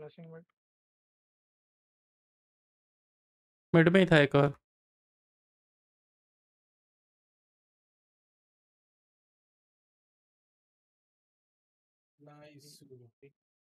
Flushing mid. Mid में ही था एक और। नाइस।